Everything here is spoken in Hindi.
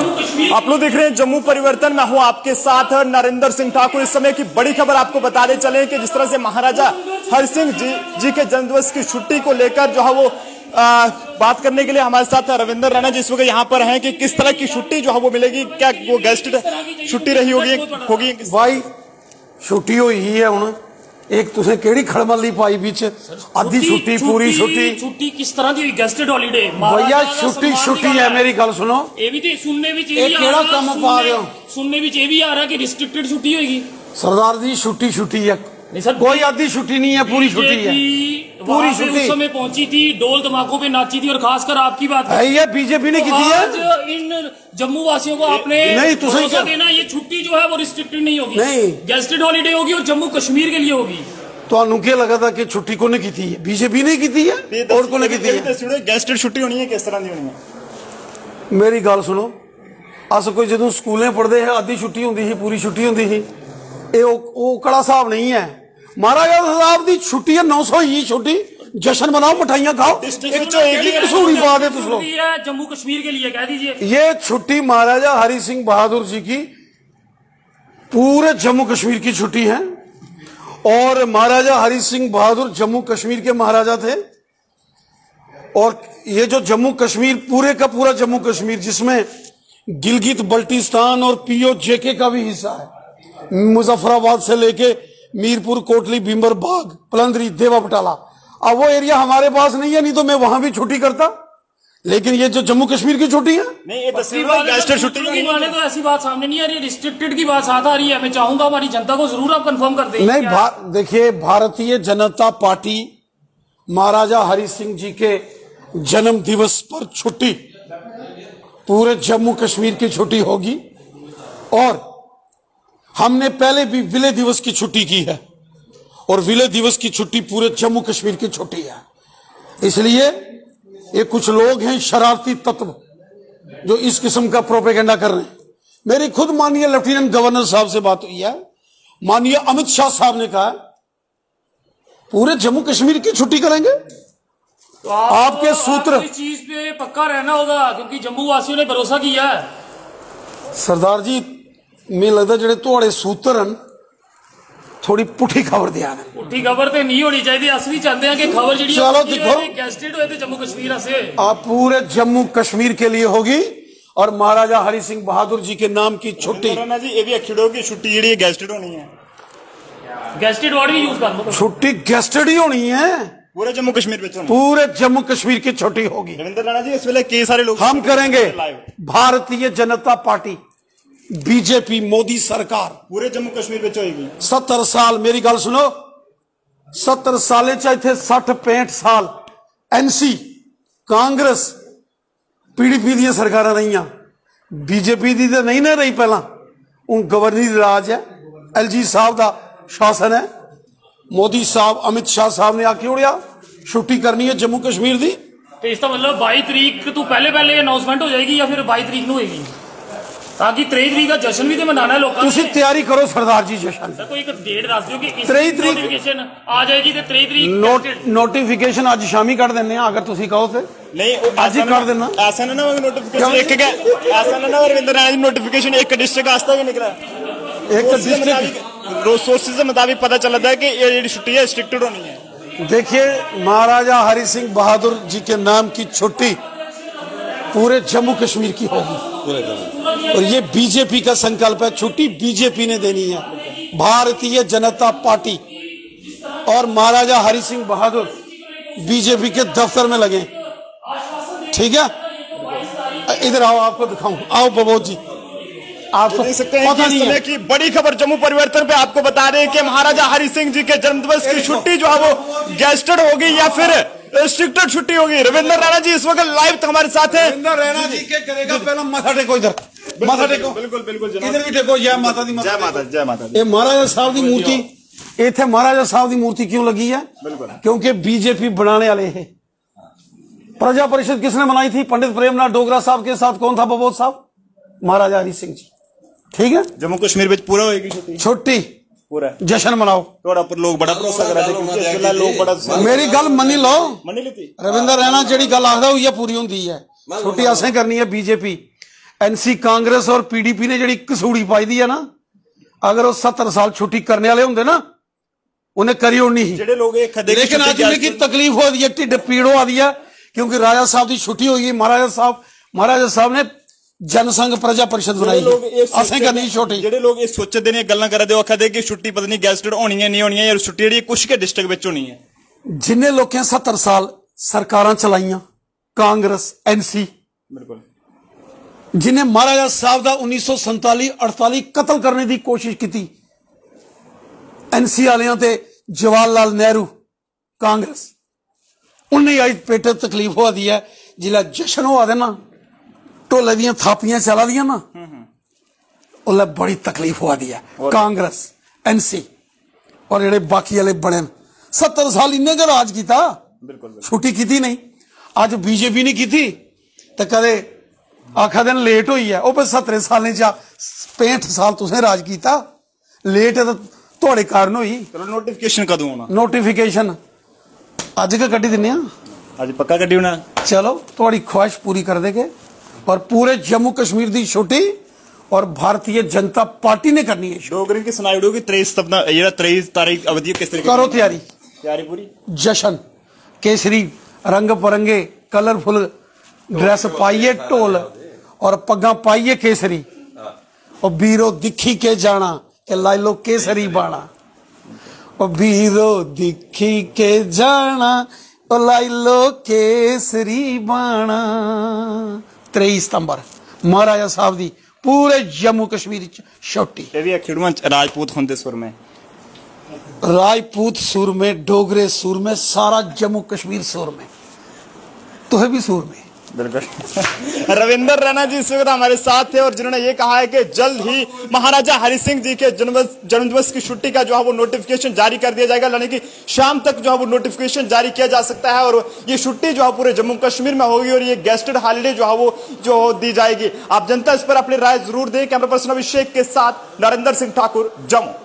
आप लोग देख रहे हैं जम्मू परिवर्तन। मैं हूं आपके साथ नरेंद्र सिंह ठाकुर। इस समय की बड़ी खबर आपको बताने चले कि जिस तरह से महाराजा हरि सिंह जी के जन्मदिवस की छुट्टी को लेकर जो है वो बात करने के लिए हमारे साथ रविंदर रैना जी इस वक्त यहाँ पर हैं कि किस तरह की छुट्टी जो है वो मिलेगी, क्या वो गेस्ट छुट्टी रही होगी भाई छुट्टी हुई है हूं एक तुसें केड़ी खड़मली पाई बीच आधी छुट्टी पूरी छुट्टी किस तरह की गेस्टेड हॉलीडे भैया छुट्टी है। मेरी गल सुनो, ये भी तो सुनने में केड़ा काम पा रहे हो, सुनने में ये भी आ रहा है कि रिस्ट्रिक्टेड छुट्टी होगी। सरदार जी छुट्टी है, कोई आधी छुट्टी नहीं है, पूरी छुट्टी है, पूरी छुट्टी। उस समय पहुंची थी, ढोल धमाकों पे नाची थी और खासकर आपकी बात है ये बीजेपी ने की थी है। इन जम्मू वासियों को आपने नहीं भरोसा देना, ये छुट्टी जो है वो रिस्ट्रिक्टेड नहीं होगी, नहीं गेस्टेड हॉलीडे होगी और जम्मू कश्मीर के लिए होगी। तो क्या लगा था कि छुट्टी को नहीं की थी, बीजेपी ने की थी है और को नहीं की थी है। गेस्टेड छुट्टी होनी है, किस तरह की होनी है? मेरी गल सुनो, अस कोई जो स्कूलें पढ़ते हैं आधी छुट्टी होंगी ही, पूरी छुट्टी होंगी ही, कड़ा हिसाब नहीं है। महाराजा साहब की छुट्टी है 900 ही छुट्टी, जश्न मनाओ, मिठाइयां खाओ, कसूरी बात है। तुम लोग जम्मू कश्मीर के लिए कह दीजिए ये छुट्टी महाराजा हरि सिंह बहादुर जी की पूरे जम्मू कश्मीर की छुट्टी है। और महाराजा हरि सिंह बहादुर जम्मू कश्मीर के महाराजा थे। और ये जो जम्मू कश्मीर पूरे का पूरा जम्मू कश्मीर, जिसमें गिलगित बल्टिस्तान और POJK का भी हिस्सा है, मुजफ्फराबाद से लेके मीरपुर, कोटली, भीमर बाग, पलंदरी, देवा बटाला, अब वो एरिया हमारे पास नहीं है, नहीं तो मैं वहां भी छुट्टी करता। लेकिन ये जो जम्मू कश्मीर की छुट्टी है, नहीं ये गेस्टेड छुट्टी तो ऐसी बात सामने नहीं आ रही, रिस्ट्रिक्टेड की बात साथ आ रही है। मैं चाहूंगा हमारी जनता को जरूर आप कंफर्म कर दें। नहीं देखिए, भारतीय जनता पार्टी महाराजा हरि सिंह जी के जन्म दिवस पर छुट्टी पूरे जम्मू कश्मीर की छुट्टी होगी। और हमने पहले भी विलय दिवस की छुट्टी की है और विलय दिवस की छुट्टी पूरे जम्मू कश्मीर की छुट्टी है। इसलिए ये कुछ लोग हैं शरारती तत्व जो इस किस्म का प्रोपेगेंडा कर रहे हैं। मेरी खुद माननीय लेफ्टिनेंट गवर्नर साहब से बात हुई है, माननीय अमित शाह साहब ने कहा पूरे जम्मू कश्मीर की छुट्टी करेंगे। तो आपके सूत्र इस चीज पे पक्का रहना होगा क्योंकि जम्मू वासियों ने भरोसा किया है। सरदार जी मैं लगता जेडे थोड़े सूत्र हैं थोड़ी पुठी खबर दिया है। पुठी खबर तो नहीं होनी चाहिए, असली चाहते हैं कि खबर जी चलो देखो गेस्टेड हुए थे जम्मू कश्मीर से, आप पूरे जम्मू कश्मीर के लिए होगी। और महाराजा हरि सिंह बहादुर जी के नाम की छुट्टी जी ये भी अखिड़ों की छुट्टी जी गेस्टेड होनी है, गेस्टेड वर्ड भी यूज कर लो, छुट्टी गेस्टेड ही होनी है पूरे जम्मू कश्मीर में, पूरे जम्मू कश्मीर की छुट्टी होगी। रविंदर राणा जी इस वेले कई सारे लोग हम करेंगे। भारतीय जनता पार्टी बीजेपी मोदी सरकार पूरे जम्मू कश्मीर में होगी 70 साल। मेरी गल सुनो, 70 साल चाहे 60-65 साल NC कांग्रेस PDP दी सरकार रही, बीजेपी दी तो नहीं ना रही पहला। हूं गवर्नर राज है, LG साहब का शासन है, मोदी साहब अमित शाह साहब ने आके उड़िया छुट्टी करनी है जम्मू कश्मीर की। तो इसका मतलब 22 तारीख तो पहले अनाउंसमेंट हो जाएगी या फिर 22 तारीख में होगी, ताकि 23 तारीख का जश्न भी तो मनाना है लोगों ने। तैयारी करो सरदार जी, जश्न कोई एक डेट दस दो कि 23 तारीख नोटिफिकेशन आ जाएगी तो 23 तारीख नोटिफिकेशन आज शामी कर देने अगर तुम कहो तो नहीं आज ही कर देना। ऐसा ना नोटिफिकेशन एक ऐसा ना रविंद्र राणा जी नोटिफिकेशन एक डिस्ट्रिक्ट आस्था भी निकला, एक डिस्ट्रिक्ट सोर्सेज के मुताबिक पता चला था कि ये छुट्टी है रिस्ट्रिक्टेड होनी है। देखिए महाराजा हरि सिंह बहादुर जी के नाम की छुट्टी पूरे जम्मू कश्मीर की होगी और ये बीजेपी का संकल्प है, छुट्टी बीजेपी ने देनी है। भारतीय जनता पार्टी और महाराजा हरि सिंह बहादुर बीजेपी के दफ्तर में लगे, ठीक है। इधर आओ आपको दिखाऊं, आओ बबोध जी, आपको देख सकते हैं कि इस समय की बड़ी खबर जम्मू परिवर्तन पे आपको बता रहे हैं कि महाराजा हरि सिंह जी के जन्मदिवस की छुट्टी जो है वो गेस्टेड होगी या फिर रिस्ट्रिक्टेड छुट्टी होगी। रविंद्र राणा जी इस वक्त लाइव हमारे साथ हैं। रविंद्र राणा जी के करेगा पहला माथा टेको, इधर माथा टेको, बिल्कुल बिल्कुल इधर भी टेको, जय माता दी, जय माता, जय माता। ये महाराजा साहब की मूर्ति इतने महाराजा साहब की मूर्ति क्यों लगी है? क्योंकि बीजेपी बनाने वाले है। प्रजा परिषद किसने बनाई थी? पंडित प्रेमनाथ डोगरा साहब के साथ कौन था? बबोध साहब, महाराजा हरि सिंह जी, ठीक है। जम्मू कश्मीर में पूरा होगी छुट्टी, पूरा जश्न मनाओ। थोड़ा पर लोग बड़ा भरोसा कर रहे थे, लोग बड़ा मेरी गल मनी लो, मनी ली थी। रविंदर रैना जी गल आखदा हुई है पूरी होंगी है। छुट्टी असें करनी है बीजेपी। एनसी कांग्रेस और पीडीपी ने जी कसूड़ी पाई दी है ना, अगर वो 70 साल छुट्टी करने वाले होंगे ना, उन्हें करी होनी ही। लेकिन आज उनकी तकलीफ हो रही है, ढिड पीड़ हो रही है, क्योंकि राजा साहब की छुट्टी हुई है। महाराजा साहब ने जनसंघ प्रजा परिषद बनाई असें करनी छोटी। ਜਿਹੜੇ ਲੋਕ ਇਹ ਸੋਚਦੇ ਨੇ ਗੱਲਾਂ ਕਰਦੇ, ਉਹ ਆਖਦੇ ਕਿ ਛੁੱਟੀ ਪਤਾ ਨਹੀਂ ਗੈਸਟਡ ਹੋਣੀ ਹੈ ਨਹੀਂ ਹੋਣੀ ਹੈ, ਯਾਰ ਛੁੱਟੀ ਜਿਹੜੀ ਕੁਛ ਕੇ ਡਿਸਟ੍ਰਿਕਟ ਵਿੱਚ ਹੋਣੀ ਹੈ। जिन्हें लोगों 70 साल सरकारां चलाइयां कांग्रेस एनसी, बिल्कुल, जिन्हें महाराजा साहब का 1947-48 कतल करने की कोशिश की, एनसी वालियां ते जवाहरलाल नेहरू कांग्रेस, उन्हें आज पेट तकलीफ हो दी है। जिला जश्न हो देना, ढोले दियां थापियां चला दियां ना, उल्ले बड़ी तकलीफ हो दी है। कांग्रेस एनसी और जेडे बाकी वाले बने 70 साल इन्हें का राज किया, छुट्टी की नहीं। अज बीजेपी ने की तो कदे आखा दिन लेट हुई है, 70 साल 65 साल तुसें राज किया, लेट तो थोड़े कारण हुई। नोटिफिकेशन कदों होना? नोटिफिकेशन अज के कड्डी दिने, अज पक्का कड्डी होना। चलो थोड़ी ख्वाहिश पूरी कर देंगे, और पूरे जम्मू कश्मीर की छुट्टी और भारतीय जनता पार्टी ने करनी है। डोगरी की सुनाई उड़ोगी 23 तारीख अवधि किस तरीके करो तैयारी पूरी। जश्न केसरी रंग बिरंगे कलरफुल ड्रेस पाइए, ढोल और पग्गा पाइए केसरी, और बीरो दिखी के जाना के लाई लो केसरी बाणा, और बीरो दिखी के जाना और लाई लो केसरी बाणा। 23 सितंबर महाराजा साहब दी पूरे जम्मू कश्मीर छुट्टी। राजपूत होंदे सुर में, राजपूत सुर में, डोगरे सुर में, सारा जम्मू कश्मीर सुर में, तुहे भी सुर में। बिल्कुल। रविंदर रैना जी इस वक्त हमारे साथ थे, और जिन्होंने ये कहा है कि जल्द ही महाराजा हरि सिंह जी के जन्मदिवस की छुट्टी का जो है वो नोटिफिकेशन जारी कर दिया जाएगा, यानी कि शाम तक जो है वो नोटिफिकेशन जारी किया जा सकता है, और ये छुट्टी जो है पूरे जम्मू कश्मीर में होगी, और ये गेस्टेड हॉलीडे जो है वो जो दी जाएगी। आप जनता इस पर अपनी राय जरूर दें। कैमरा पर्सन अभिषेक के साथ नरेंद्र सिंह ठाकुर, जम्मू।